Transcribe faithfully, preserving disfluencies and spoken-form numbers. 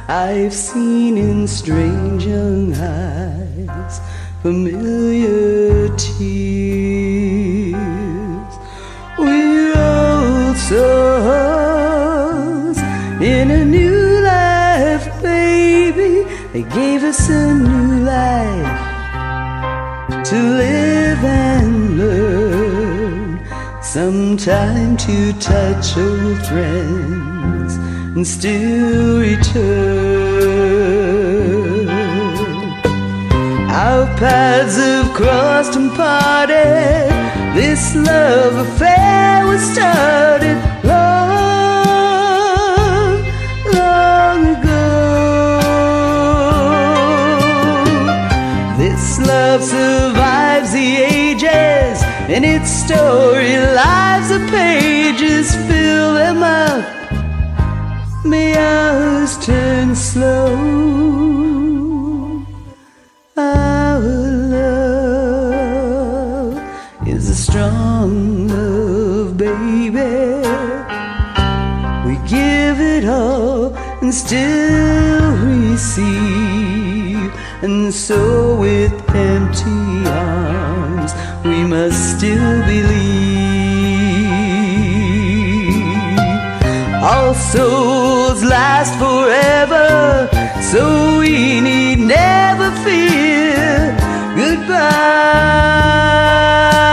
I've seen in strange young eyes familiar tears. We wrote songs in a new life, baby. They gave us a new life to live and learn. Sometime to touch old friends and still return. Our paths have crossed and parted. This love affair was started long, long ago. This love survives the ages, and its story lives the pages. Fill them up, may ours turn slow. Our love is a strong love, baby. We give it all and still receive. And so with empty arms we must still believe. All souls last forever, so we need never fear goodbye.